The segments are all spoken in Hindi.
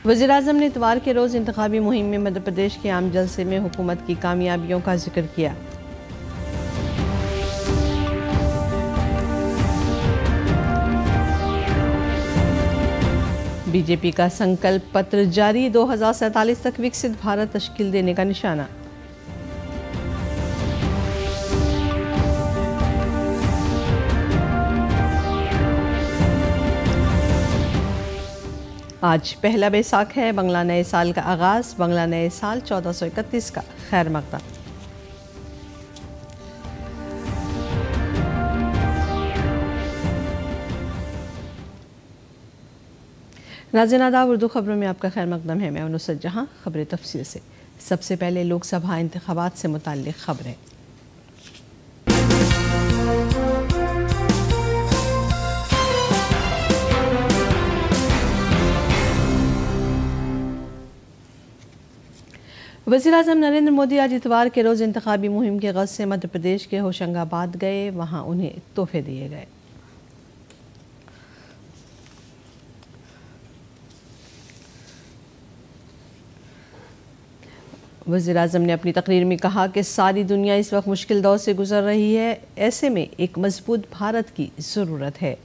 वज़ीर-ए-आज़म ने इतवार के रोज़ इंतखाबी मुहिम में मध्य प्रदेश के आम जलसे में हुकूमत की कामयाबियों का जिक्र किया। बीजेपी का संकल्प पत्र जारी, 2047 तक विकसित भारत तश्कील देने का निशाना। आज पहला बैसाख है, बंगला नए साल का आगाज़। बंगला नए साल 1431 का खैर मकदम। नाज़रीन आदाब, उर्दू खबरों में आपका खैर मकदम है। मैं नुसरत जहां। खबरें तफसील से। सबसे पहले लोकसभा इंतखाबात से मुताल्लिक़ खबरें। वज़ीर-ए-आज़म नरेंद्र मोदी आज इतवार के रोज़ इंतखाबी मुहिम के ग़ज़ से मध्य प्रदेश के होशंगाबाद गए। वहाँ उन्हें तोहफे दिए गए। वज़ीर-ए-आज़म ने अपनी तकरीर में कहा कि सारी दुनिया इस वक्त मुश्किल दौर से गुजर रही है, ऐसे में एक मजबूत भारत की ज़रूरत है।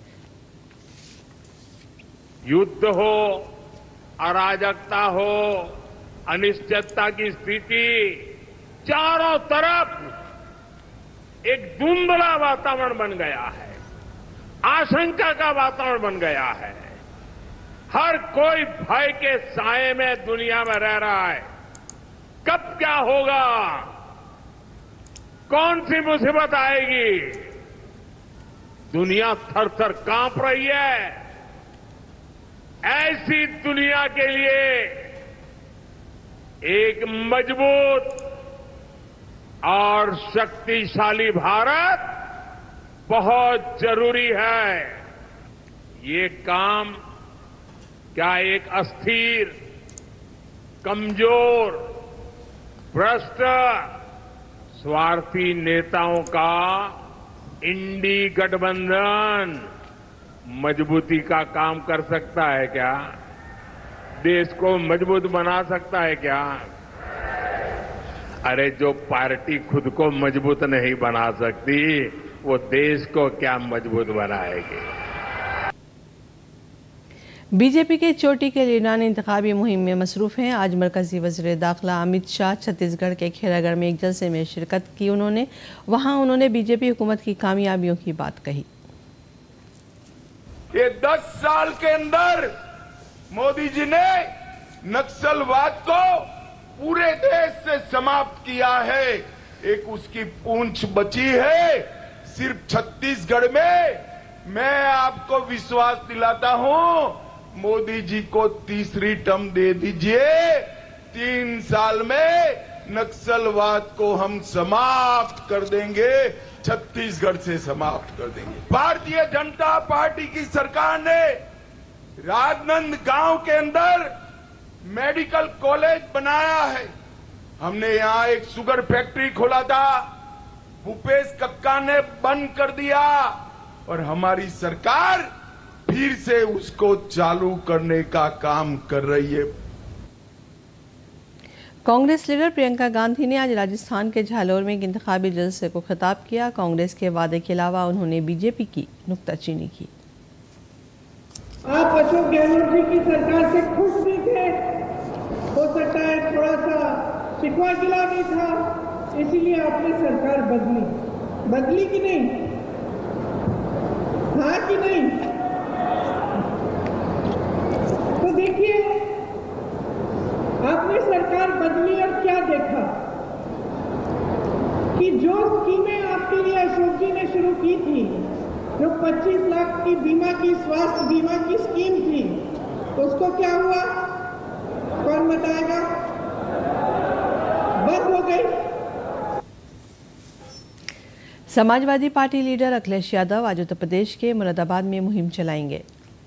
युद्ध हो, अराजकता हो, अनिश्चितता की स्थिति, चारों तरफ एक धुंधला वातावरण बन गया है, आशंका का वातावरण बन गया है। हर कोई भय के साए में दुनिया में रह रहा है। कब क्या होगा, कौन सी मुसीबत आएगी, दुनिया थर थर कांप रही है। ऐसी दुनिया के लिए एक मजबूत और शक्तिशाली भारत बहुत जरूरी है। ये काम क्या एक अस्थिर, कमजोर, भ्रष्ट, स्वार्थी नेताओं का इंडी गठबंधन मजबूती का काम कर सकता है क्या? देश को मजबूत बना सकता है क्या? अरे जो पार्टी खुद को मजबूत नहीं बना सकती, वो देश को क्या मजबूत बनाएगी? बीजेपी के चोटी के लीडरान इंतखाबी मुहिम में मसरूफ हैं। आज मरकजी वज़ीर दाखिला अमित शाह छत्तीसगढ़ के खेरागढ़ में एक जलसे में शिरकत की। वहां उन्होंने बीजेपी हुकूमत की कामयाबियों की बात कही। ये 10 साल के अंदर मोदी जी ने नक्सलवाद को पूरे देश से समाप्त किया है। एक उसकी पूंछ बची है सिर्फ छत्तीसगढ़ में। मैं आपको विश्वास दिलाता हूं, मोदी जी को तीसरी टर्म दे दीजिए, 3 साल में नक्सलवाद को हम समाप्त कर देंगे, छत्तीसगढ़ से समाप्त कर देंगे। भारतीय जनता पार्टी की सरकार ने राजनांदगांव के अंदर मेडिकल कॉलेज बनाया है। हमने यहां एक शुगर फैक्ट्री खोला था, भूपेश कक्का ने बंद कर दिया और हमारी सरकार फिर से उसको चालू करने का काम कर रही है। कांग्रेस लीडर प्रियंका गांधी ने आज राजस्थान के झालोर में एक इंतखाबी जलसे को खिताब किया। कांग्रेस के वादे के अलावा उन्होंने बीजेपी की नुक्ताचीनी की। आप अशोक गहलोत जी की सरकार से खुश नहीं थे, हो सकता है थोड़ा सा शिकवा गिला भी था, इसीलिए आपने सरकार बदली कि नहीं? हाँ कि नहीं? तो देखिए, आपने सरकार बदली और क्या देखा कि जो स्कीमें आपके लिए अशोक जी ने शुरू की थी, जो 25 लाख की बीमा की स्वास्थ्य बीमा की स्कीम थी, उसको क्या हुआ? कौन बताएगा? बंद हो गई। समाजवादी पार्टी लीडर अखिलेश यादव आज उत्तर प्रदेश के मुरादाबाद में मुहिम चलाएंगे।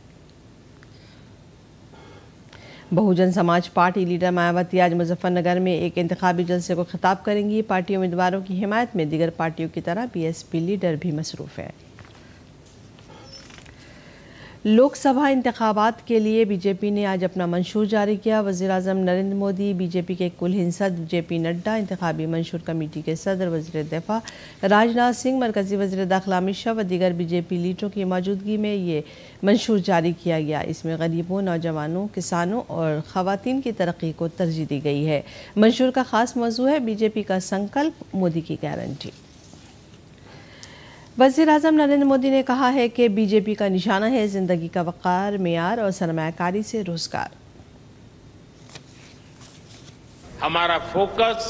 बहुजन समाज पार्टी लीडर मायावती आज मुजफ्फरनगर में एक इंतखाबी जलसे को खिताब करेंगी। पार्टी उम्मीदवारों की हिमायत में दीगर पार्टियों की तरह बीएसपी लीडर भी मसरूफ है। लोकसभा इंतखाबात के लिए बीजेपी ने आज अपना मंशूर जारी किया। वज़ीर-ए-आज़म नरेंद्र मोदी, बीजेपी के कुल हिंसद JP नड्डा, इंतखाबी मंशूर कमेटी के सदर वज़ीर दिफा राजनाथ सिंह, मरकज़ी वज़ीर दाखिला अमित शाह व दीगर बीजेपी लीडरों की मौजूदगी में ये मंशूर जारी किया गया। इसमें गरीबों, नौजवानों, किसानों और ख़वातीन की तरक्की को तरजीह दी गई है। मंशूर का ख़ास मौजू है बीजेपी का संकल्प, मोदी की गारंटी। वज़ीर-ए-आज़म नरेंद्र मोदी ने कहा है कि बीजेपी का निशाना है जिंदगी का वक़ार, मेयार और सरमायाकारी से रोजगार। हमारा फोकस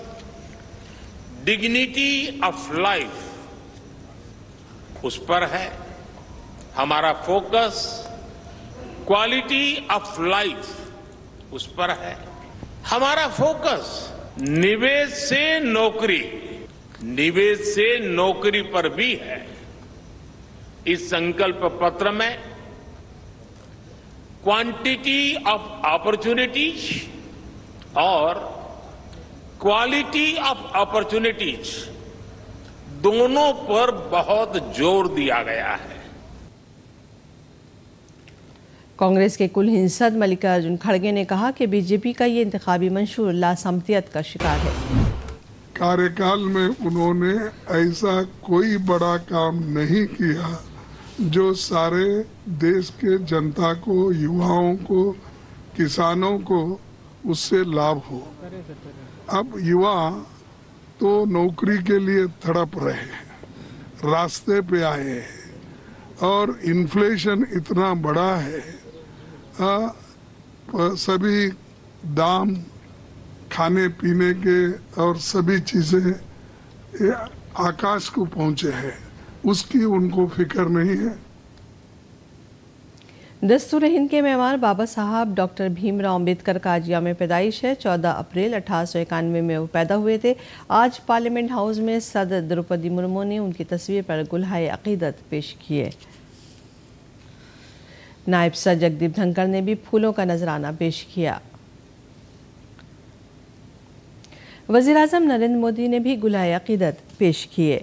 डिग्निटी ऑफ लाइफ उस पर है, हमारा फोकस क्वालिटी ऑफ लाइफ उस पर है, हमारा फोकस निवेश से नौकरी पर भी है। इस संकल्प पत्र में क्वांटिटी ऑफ अपॉर्चुनिटीज और क्वालिटी ऑफ अपॉर्चुनिटीज दोनों पर बहुत जोर दिया गया है। कांग्रेस के कुल हिंसद मल्लिकार्जुन खड़गे ने कहा कि बीजेपी का ये इंतखाबी मंशूर लासमतियत का शिकार है। कार्यकाल में उन्होंने ऐसा कोई बड़ा काम नहीं किया जो सारे देश के जनता को, युवाओं को, किसानों को उससे लाभ हो। अब युवा तो नौकरी के लिए तड़प रहे हैं, रास्ते पे आए हैं और इन्फ्लेशन इतना बड़ा है, सभी दाम खाने पीने के और सभी चीजें आकाश को पहुंचे हैं, उसकी उनको फिक्र नहीं है। दस्तूर हिंद के मेहमान बाबा साहब डॉक्टर भीमराव अंबेडकर का आज यौम पैदाइश है। 14 अप्रैल 1891 में वो पैदा हुए थे। आज पार्लियामेंट हाउस में सदर द्रौपदी मुर्मू ने उनकी तस्वीर पर गुलहाए अकीदत पेश किए। नायब सदर जगदीप धनखड़ ने भी फूलों का नजराना पेश किया। वज़ीर-ए-आज़म नरेंद्र मोदी ने भी गुलहाए अकीदत पेश किए।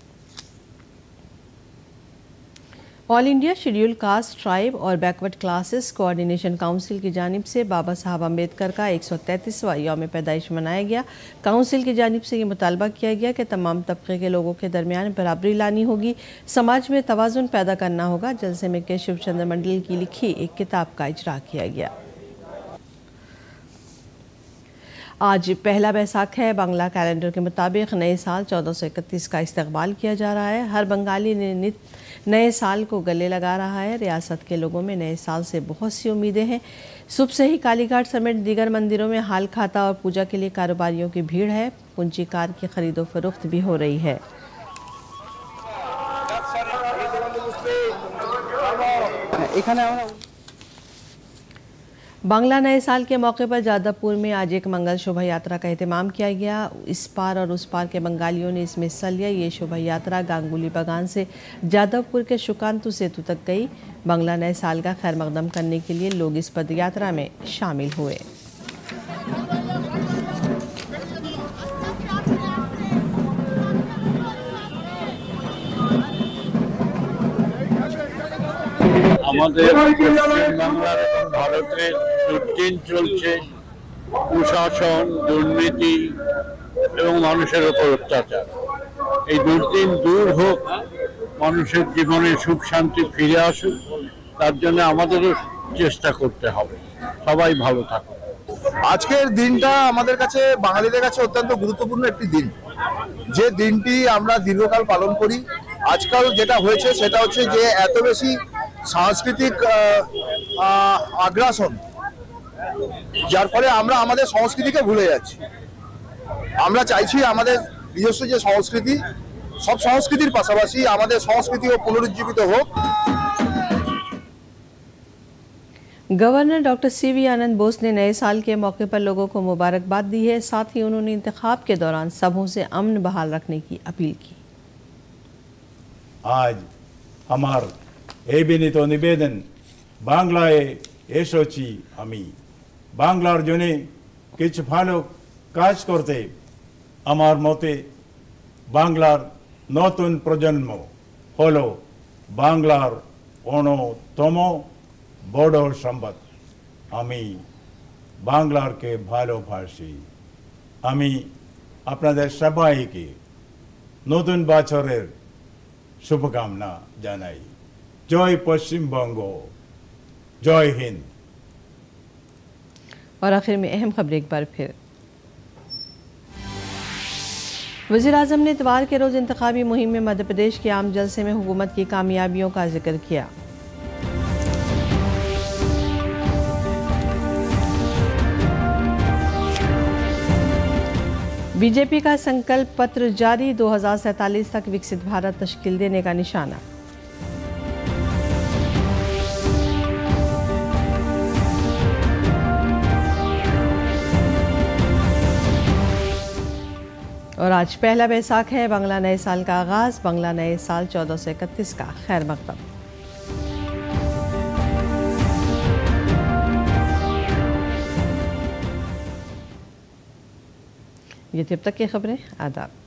All India schedule caste, tribe और बैकवर्ड क्लासेस कोऑर्डिनेशन काउंसिल की जानिब से बाबा साहब अम्बेडकर का 133वां यौम पैदाइश मनाया गया। काउंसिल की जानिब से ये मुतालबा किया गया कि तमाम तबके के लोगों के दरमियान बराबरी लानी होगी, समाज में तवाज़ुन पैदा करना होगा। जलसे में केशव चंद्र मंडल की लिखी एक किताब का इजरा किया गया। आज पहला बैसाख है। बांग्ला कैलेंडर के मुताबिक नए साल 1431 का इस्तकबाल किया जा रहा है। हर बंगाली ने नए साल को गले लगा रहा है। रियासत के लोगों में नए साल से बहुत सी उम्मीदें हैं। सुबह से ही कालीघाट समेत दीगर मंदिरों में हाल खाता और पूजा के लिए कारोबारियों की भीड़ है। पूंजीकार की खरीदो फरोख्त भी हो रही है। बांग्ला नए साल के मौके पर जादवपुर में आज एक मंगल शोभा यात्रा का एहतमाम किया गया। इस पार और उस पार के बंगालियों ने इसमें हिस्सा लिया। ये शोभा यात्रा गांगुली बागान से जादवपुर के शुकांतु सेतु तक गई। बांग्ला नए साल का खैर मकदम करने के लिए लोग इस पद यात्रा में शामिल हुए। আমাদের পশ্চিমবাংলার এবং ভারতের দুর্দিন চলছে, কুশাসন, দুর্নীতি এবং মানুষের উপর অত্যাচার। এই দুর্দিন দূর হোক, মানুষের জীবনে সুখ শান্তি ফিরে আসুক, তার জন্য আমাদেরও চেষ্টা করতে হবে। সবাই ভালো থাকুন। আজকের দিনটা আমাদের কাছে, বাঙালিদের কাছে অত্যন্ত গুরুত্বপূর্ণ একটি দিন, যে দিনটি আমরা দীর্ঘকাল পালন করি। আজকাল যেটা হয়েছে সেটা হচ্ছে যে এত বেশি সাংস্কৃতিক আগ্রাসন, যার ফলে আমরা আমাদের সংস্কৃতিকে ভুলে যাচ্ছি। আমরা চাইছি আমাদের নিজস্ব যে সংস্কৃতি, সব সংস্কৃতির পাশাপাশি আমাদের সংস্কৃতিও পুনরুজ্জীবিত হোক। Governor doctor CV Ananda Bose ने नए साल के मौके पर लोगों को मुबारकबाद दी है। साथ ही उन्होंने इंतखाब के दौरान सबों से अमन बहाल रखने की अपील की। आज हमार এই বিনীত নিবেদন বাংলায় এসেছি আমি। বাংলার জন্য কিছু ভালো কাজ করতে আমার মতে বাংলার নতুন প্রজন্ম হলো বাংলার অন্যতম বড় সম্পদ। আমি বাংলাকে ভালোবাসি। আমি আপনাদের সবাইকে নতুন বছরের शुभकामना जानाई। जय पश्चिम बंग, जय हिंद। और आखिर में अहम खबर एक बार फिर। वज़ीर-ए-आज़म ने इतवार के रोज़ इंतखाबी मुहिम में मध्य प्रदेश के आम जलसे में हुकूमत की कामयाबियों का जिक्र किया। बीजेपी का संकल्प पत्र जारी, 2047 तक विकसित भारत तश्कील देने का निशाना। और आज पहला बैसाख है, बांग्ला नए साल का आगाज। बांग्ला नए साल 1431 का खैर मकदम। ये तब तक की खबरें। आदाब।